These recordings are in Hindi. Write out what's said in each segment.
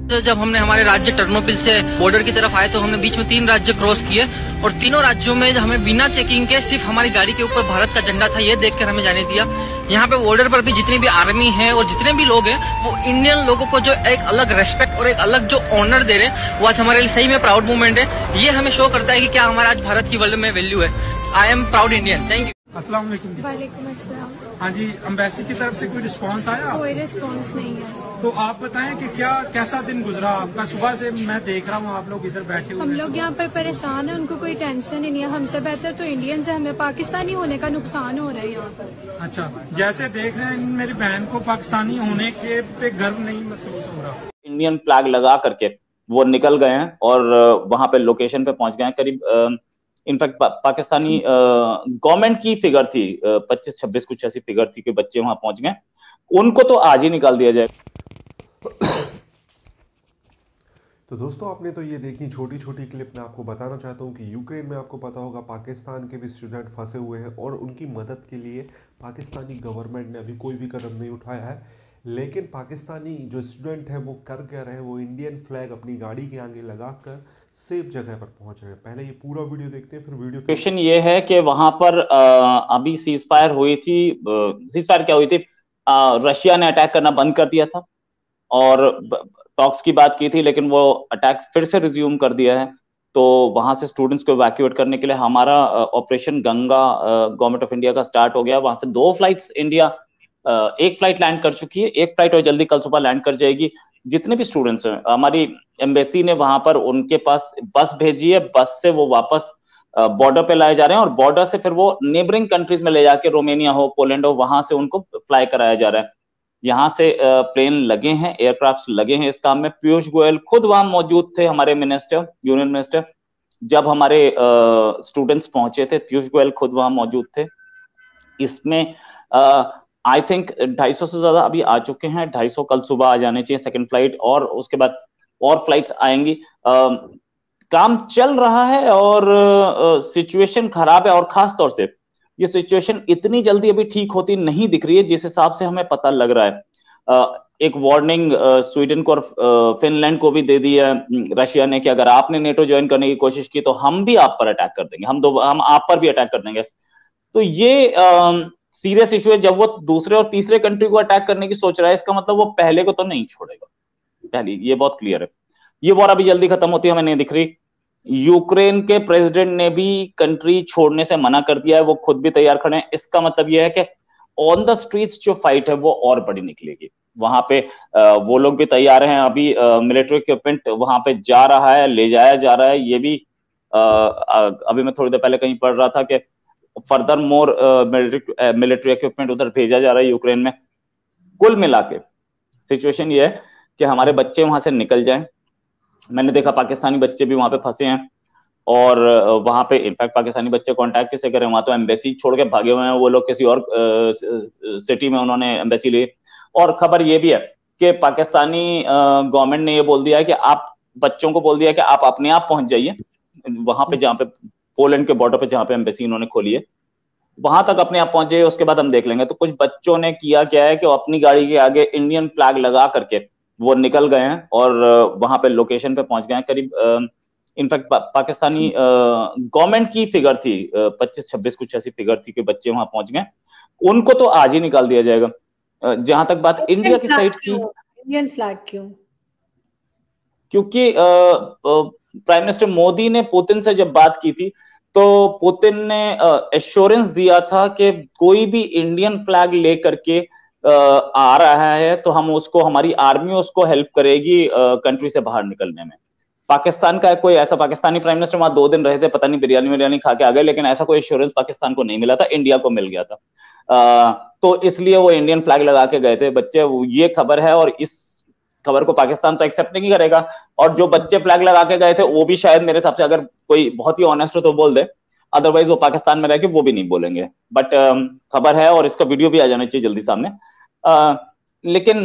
जब हमने हमारे राज्य टर्नोपिल से बॉर्डर की तरफ आए तो हमने बीच में 3 राज्य क्रॉस किए और तीनों राज्यों में हमें बिना चेकिंग के सिर्फ हमारी गाड़ी के ऊपर भारत का झंडा था, ये देखकर हमें जाने दिया। यहाँ पे बॉर्डर पर भी जितनी भी आर्मी है और जितने भी लोग हैं वो इंडियन लोगों को जो एक अलग रेस्पेक्ट और एक अलग जो ऑनर दे रहे हैं वो आज हमारे लिए सही में प्राउड मूवमेंट है। ये हमें शो करता है कि क्या हमारा आज भारत की वर्ल्ड में वैल्यू है। I am proud Indian. Thank you. अस्सलाम वालेकुम। वालेकुम अस्सलाम। हाँ जी, एम्बेसी की तरफ से कोई रिस्पांस आया? कोई रिस्पांस नहीं है। तो आप बताएं कि कैसा दिन गुजरा आपका? सुबह से मैं देख रहा हूँ आप लोग इधर बैठे हुए। हम लोग यहाँ पर परेशान हैं, उनको कोई टेंशन ही नहीं है। हमसे बेहतर तो इंडियंस है, हमें पाकिस्तानी होने का नुकसान हो रहा है यहाँ पर। अच्छा, जैसे देख रहे हैं मेरी बहन को पाकिस्तानी होने के पे गर्व नहीं महसूस हो रहा। इंडियन फ्लैग लगा करके वो निकल गए हैं और वहां पे लोकेशन पे पहुंच गए हैं। करीब इनफैक्ट पाकिस्तानी गवर्नमेंट की फिगर थी 25-26 कुछ ऐसी फिगर थी कि बच्चे वहां पहुंच गए। उनको तो आज ही निकाल दिया जाए। तो दोस्तों, आपने तो ये देखी छोटी छोटी क्लिप। मैं आपको बताना चाहता हूँ कि यूक्रेन में आपको पता होगा पाकिस्तान के भी स्टूडेंट फंसे हुए हैं और उनकी मदद के लिए पाकिस्तानी गवर्नमेंट ने अभी कोई भी कदम नहीं उठाया है। लेकिन पाकिस्तानी जो स्टूडेंट हैं वो कर क्या रहे हैं, वो इंडियन फ्लैग अपनी गाड़ी के आगे लगाकर सेफ जगह पर पहुंच रहे हैं। पहले ये पूरा वीडियो देखते हैं, फिर वीडियो क्वेश्चन ये है कि वहां पर अभी सीजफायर हुई थी। सीजफायर क्या हुई थी? रशिया ने अटैक करना बंद कर दिया था और टॉक्स की बात की थी, लेकिन वो अटैक फिर से रिज्यूम कर दिया है। तो वहां से स्टूडेंट्स को इवैक्यूएट करने के लिए हमारा operation Ganga government of India का स्टार्ट हो गया। वहां से 2 फ्लाइट्स इंडिया, एक फ्लाइट लैंड कर चुकी है, एक फ्लाइट और जल्दी कल सुबह लैंड कर जाएगी। जितने भी स्टूडेंट्स हैं, हमारी एम्बेसी ने वहां पर उनके पास बस भेजी है। बस से वो वापस बॉर्डर पे लाए जा रहे हैं और बॉर्डर से फिर वो नेबरिंग कंट्रीज में ले जाके, रोमानिया हो, पोलैंड हो, वहां से उनको फ्लाई कराया जा रहा है। यहाँ से प्लेन लगे हैं, एयरक्राफ्ट लगे हैं इस काम में। पीयूष गोयल खुद वहां मौजूद थे, हमारे मिनिस्टर, यूनियन मिनिस्टर। जब हमारे स्टूडेंट्स पहुंचे थे, पीयूष गोयल खुद वहां मौजूद थे। इसमें आई थिंक 250 से ज्यादा अभी आ चुके हैं। 250 कल सुबह आ जाने चाहिए सेकंड फ्लाइट, और उसके बाद और फ्लाइट्स आएंगी। काम चल रहा है और सिचुएशन खराब है, और खास तौर से ये सिचुएशन इतनी जल्दी अभी ठीक होती नहीं दिख रही है जिस हिसाब से हमें पता लग रहा है। एक वार्निंग स्वीडन को और फिनलैंड को भी दे दी है रशिया ने कि अगर आपने नेटो ज्वाइन करने की कोशिश की तो हम भी आप पर अटैक कर देंगे, हम आप पर भी अटैक कर देंगे। तो ये सीरियस इशू है। जब वो दूसरे और तीसरे कंट्री को अटैक करने की सोच रहा है, इसका मतलब वो पहले को तो नहीं छोड़ेगा। पहली ये बहुत क्लियर है। ये वॉर अभी जल्दी खत्म होती है हमें नहीं दिख रही। यूक्रेन के प्रेसिडेंट ने भी कंट्री छोड़ने से मना कर दिया है, वो खुद भी तैयार खड़े हैं। इसका मतलब यह है कि ऑन द स्ट्रीट्स जो फाइट है वो और बड़ी निकलेगी। वहां पे वो लोग भी तैयार हैं। अभी मिलिट्री इक्विपमेंट वहां पे जा रहा है, ले जाया जा रहा है। ये भी अभी मैं थोड़ी देर पहले कहीं पढ़ रहा था कि फर्दर मोर मिलिट्री इक्विपमेंट उधर भेजा जा रहा है यूक्रेन में। कुल मिला के सिचुएशन ये है कि हमारे बच्चे वहां से निकल जाएं। मैंने देखा पाकिस्तानी बच्चे भी वहां पे फंसे हैं और वहां पे इनफैक्ट पाकिस्तानी बच्चे कांटेक्ट किसे करें, वहां तो एम्बेसी छोड़ के भागे हुए हैं वो लोग, किसी और सिटी में उन्होंने एम्बेसी ली। और खबर ये भी है कि पाकिस्तानी गवर्नमेंट ने ये बोल दिया है कि आप बच्चों को बोल दिया है कि आप अपने आप पहुंच जाइए वहां पे, जहां पे पोलैंड के बॉर्डर पे जहां पे एम्बेसी इन्होंने खोली है, वहां तक अपने आप पहुंच जाइए, उसके बाद हम देख लेंगे। तो कुछ बच्चों ने किया क्या है कि वो अपनी गाड़ी के आगे इंडियन फ्लैग लगा करके वो निकल गए हैं और वहां पे लोकेशन पे पहुंच गए हैं। करीब इनफैक्ट पाकिस्तानी गवर्नमेंट की फिगर थी 25-26 कुछ ऐसी फिगर थी कि बच्चे वहां पहुंच गए। उनको तो आज ही निकाल दिया जाएगा। जहां तक बात इंडिया की साइड की, इंडियन फ्लैग क्यों? क्योंकि प्राइम मिनिस्टर मोदी ने पुतिन से जब बात की थी तो पुतिन ने एश्योरेंस दिया था कि कोई भी इंडियन फ्लैग लेकर के आ रहा है तो हम उसको, हमारी आर्मी उसको हेल्प करेगी कंट्री से बाहर निकलने में। पाकिस्तान का कोई ऐसा, पाकिस्तानी प्राइम मिनिस्टर वहां 2 दिन रहे थे, पता नहीं बिरयानी खा के आ गए, लेकिन ऐसा कोई एश्योरेंस पाकिस्तान को नहीं मिला था, इंडिया को मिल गया था। तो इसलिए वो इंडियन फ्लैग लगा के गए थे बच्चे। ये खबर है और इस खबर को पाकिस्तान तो एक्सेप्ट नहीं करेगा। और जो बच्चे फ्लैग लगा के गए थे वो भी शायद मेरे हिसाब से, अगर कोई बहुत ही ऑनेस्ट हो तो बोल दे, अदरवाइज वो पाकिस्तान में रह के वो भी नहीं बोलेंगे। बट खबर है और इसका वीडियो भी आ जाना चाहिए जल्दी सामने। लेकिन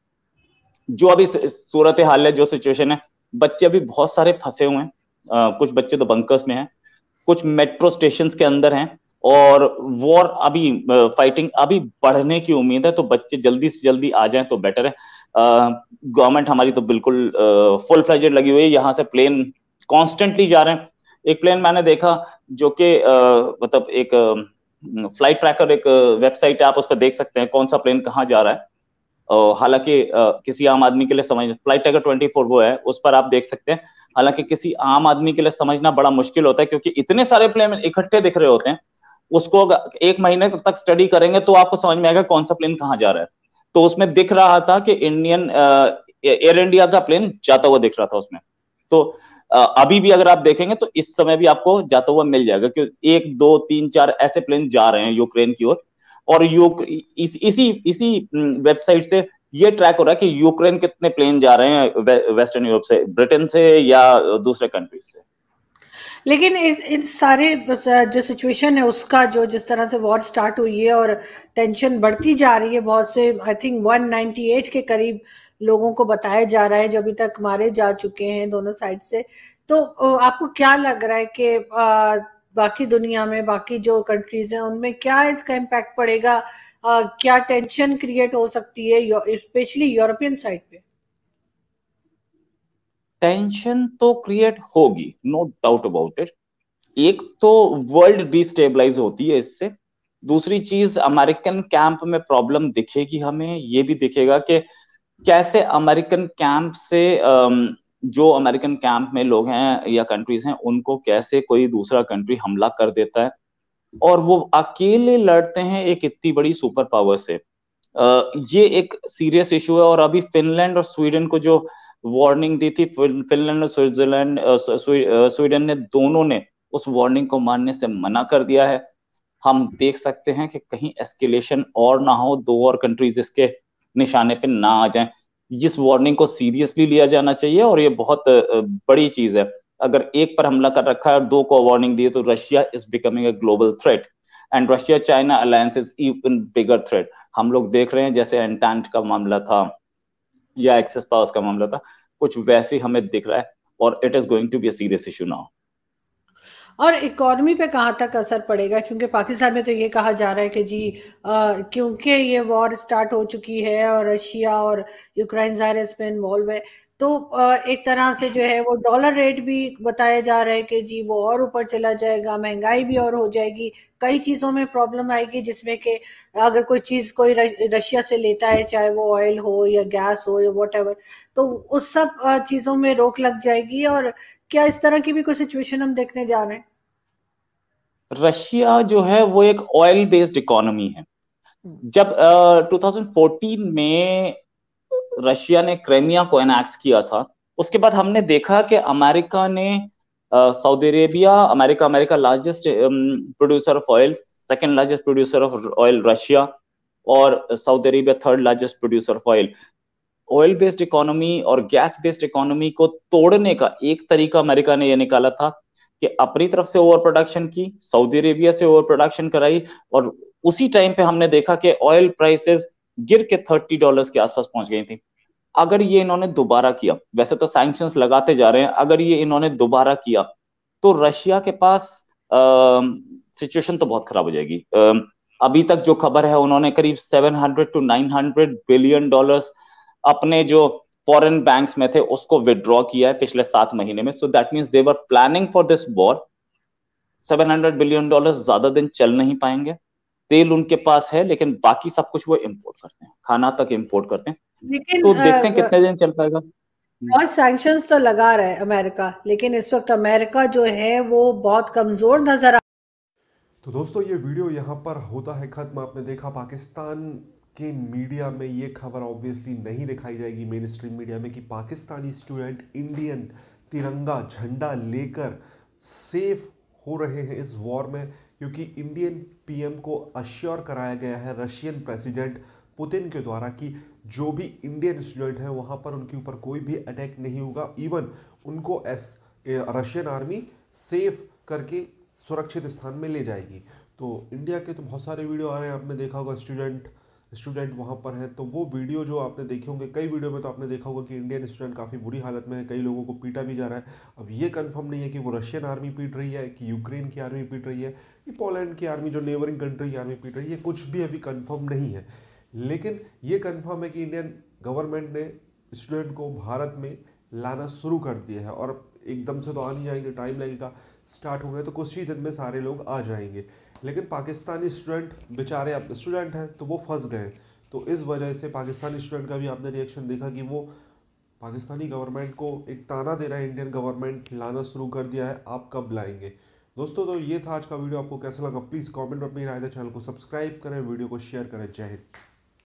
जो अभी सूरत हाल है, जो सिचुएशन है, बच्चे अभी बहुत सारे फंसे हुए हैं। कुछ बच्चे तो बंकर्स में हैं, कुछ मेट्रो स्टेशन के अंदर हैं, और वॉर अभी फाइटिंग अभी बढ़ने की उम्मीद है। तो बच्चे जल्दी से जल्दी आ जाएं तो बेटर है। गवर्नमेंट हमारी तो बिल्कुल फुल फ्लेजेड लगी हुई है, यहाँ से प्लेन कॉन्स्टेंटली जा रहे हैं। एक प्लेन मैंने देखा जो कि मतलब एक फ्लाइट ट्रैकर, एक वेबसाइट है, आप उस पर देख सकते हैं कौन सा प्लेन कहाँ जा रहा है। हालांकि किसी आम आदमी के लिए समझ, फ्लाइट ट्रैकर 24 वो है, उस पर आप देख सकते हैं। हालांकि किसी आम आदमी के लिए समझना बड़ा मुश्किल होता है, क्योंकि इतने सारे प्लेन इकट्ठे दिख रहे होते हैं। उसको एक महीने तक स्टडी करेंगे तो आपको समझ में आएगा कौन सा प्लेन कहाँ जा रहा है। तो उसमें दिख रहा था कि इंडियन एयर इंडिया का प्लेन जाता हुआ दिख रहा था उसमें। तो अभी भी अगर आप देखेंगे तो इस समय भी आपको जाता हुआ मिल जाएगा, क्योंकि 1 2 3 4 ऐसे प्लेन जा रहे हैं यूक्रेन की ओर। और इसी वेबसाइट से ये ट्रैक हो रहा है कि यूक्रेन कितने प्लेन जा रहे हैं वेस्टर्न यूरोप से, ब्रिटेन से या दूसरे कंट्रीज से। लेकिन इन सारे जो सिचुएशन है उसका, जो जिस तरह से वॉर स्टार्ट हुई है और टेंशन बढ़ती जा रही है, बहुत से आई थिंक 198 के करीब लोगों को बताया जा रहा है जो अभी तक मारे जा चुके हैं दोनों साइड से। तो आपको क्या लग रहा है कि बाकी दुनिया में बाकी जो कंट्रीज हैं उनमें क्या इसका इम्पैक्ट पड़ेगा? क्या टेंशन क्रिएट हो सकती है स्पेशली यूरोपियन साइड पे? टेंशन तो क्रिएट होगी, नो डाउट अबाउट इट। एक तो वर्ल्ड डिस्टेबलाइज होती है इससे। दूसरी चीज, अमेरिकन कैंप में प्रॉब्लम दिखेगी हमें, ये भी दिखेगा कि कैसे अमेरिकन कैंप से जो अमेरिकन कैंप में लोग हैं या कंट्रीज हैं, उनको कैसे कोई दूसरा कंट्री हमला कर देता है, और वो अकेले लड़ते हैं एक इतनी बड़ी सुपर पावर से। ये एक सीरियस इशू है। और अभी फिनलैंड और स्वीडन को जो वार्निंग दी थी, फिनलैंड और स्विट्जरलैंड स्वीडन ने, दोनों ने उस वार्निंग को मानने से मना कर दिया है। हम देख सकते हैं कि कहीं एस्केलेशन और ना हो, दो और कंट्रीज इसके निशाने पे ना आ जाएं। जिस वार्निंग को सीरियसली लिया जाना चाहिए, और ये बहुत बड़ी चीज है। अगर एक पर हमला कर रखा है और दो को वार्निंग दी है, तो Russia is becoming a global threat and Russia China alliance is even bigger threat. हम लोग देख रहे हैं जैसे एंटांट का मामला था या एक्सेस पावर्स का मामला था, कुछ वैसे हमें दिख रहा है, और it is going to be a serious issue now. और इकोनॉमी पे कहाँ तक असर पड़ेगा? क्योंकि पाकिस्तान में तो ये कहा जा रहा है कि जी क्योंकि ये वॉर स्टार्ट हो चुकी है और रशिया और यूक्रेन ज़ाहिर है इसमें इन्वॉल्व है, तो एक तरह से जो है वो डॉलर रेट भी बताया जा रहा है कि जी वो और ऊपर चला जाएगा, महंगाई भी और हो जाएगी, कई चीज़ों में प्रॉब्लम आएगी, जिसमें कि अगर कोई चीज़ कोई रशिया से लेता है, चाहे वो ऑयल हो या गैस हो या वॉट, तो उस सब चीज़ों में रोक लग जाएगी। और क्या इस तरह की भी कोई सिचुएशन हम देखने जा रहे हैं? रशिया जो है वो एक ऑयल बेस्ड इकोनॉमी है। जब 2014 में रशिया ने क्रीमिया को एनेक्स किया था, उसके बाद हमने देखा कि अमेरिका ने Saudi Arabia, America largest producer of oil, second largest producer of oil Russia, और Saudi Arabia third largest producer of oil. Oil based economy और गैस बेस्ड इकोनॉमी को तोड़ने का एक तरीका अमेरिका ने यह निकाला था कि अपनी तरफ से ओवर प्रोडक्शन की, सऊदी अरेबिया से ओवर प्रोडक्शन कराई, और उसी टाइम पे हमने देखा कि ऑयल प्राइसेस गिर के $30 के आसपास पहुंच गई थी। अगर ये इन्होंने दोबारा किया, वैसे तो सैंक्शंस लगाते जा रहे हैं, अगर ये इन्होंने दोबारा किया तो रशिया के पास सिचुएशन तो बहुत खराब हो जाएगी। अभी तक जो खबर है, उन्होंने करीब $700 to $900 बिलियन अपने जो फॉरेन बैंक्स में थे उसको विड्रॉ किया है पिछले 7 महीने में। So that means they were planning for this war. $700 billion ज्यादा दिन चल नहीं पाएंगे। तेल उनके पास है, लेकिन बाकी सब कुछ वो इंपोर्ट करते हैं, खाना तक इंपोर्ट करते हैं। लेकिन तो देखते हैं कितने दिन चल पाएगा। बहुत सैंक्शंस तो लगा रहा है अमेरिका, लेकिन इस वक्त अमेरिका जो है वो बहुत कमजोर नजर तो दोस्तों ये वीडियो यहाँ पर होता है खत्म। आपने देखा पाकिस्तान के मीडिया में ये खबर ऑब्वियसली नहीं दिखाई जाएगी मेन स्ट्रीम मीडिया में कि पाकिस्तानी स्टूडेंट इंडियन तिरंगा झंडा लेकर सेफ हो रहे हैं इस वॉर में, क्योंकि इंडियन पीएम को अश्योर कराया गया है रशियन प्रेसिडेंट पुतिन के द्वारा कि जो भी इंडियन स्टूडेंट हैं वहाँ पर उनके ऊपर कोई भी अटैक नहीं होगा, इवन उनको रशियन आर्मी सेफ करके सुरक्षित स्थान में ले जाएगी। तो इंडिया के तो बहुत सारे वीडियो आ रहे हैं, आपने देखा होगा स्टूडेंट वहाँ पर है। तो वो वीडियो जो आपने देखे होंगे, कई वीडियो में तो आपने देखा होगा कि इंडियन स्टूडेंट काफ़ी बुरी हालत में है, कई लोगों को पीटा भी जा रहा है। अब ये कंफर्म नहीं है कि वो रशियन आर्मी पीट रही है, कि यूक्रेन की आर्मी पीट रही है, कि पोलैंड की आर्मी जो नेबरिंग कंट्री की आर्मी पीट रही है, कुछ भी अभी कंफर्म नहीं है। लेकिन ये कंफर्म है कि इंडियन गवर्नमेंट ने स्टूडेंट को भारत में लाना शुरू कर दिया है। और एकदम से तो आ नहीं जाएंगे, टाइम लगेगा, स्टार्ट होंगे तो कुछ ही दिन में सारे लोग आ जाएंगे। लेकिन पाकिस्तानी स्टूडेंट बेचारे अब स्टूडेंट हैं तो वो फंस गए। तो इस वजह से पाकिस्तानी स्टूडेंट का भी आपने रिएक्शन देखा कि वो पाकिस्तानी गवर्नमेंट को एक ताना दे रहा है, इंडियन गवर्नमेंट लाना शुरू कर दिया है, आप कब लाएंगे। दोस्तों तो ये था आज का वीडियो, आपको कैसा लगा प्लीज़ कमेंट में अपनी राय दें, चैनल को सब्सक्राइब करें, वीडियो को शेयर करें। जय हिंद।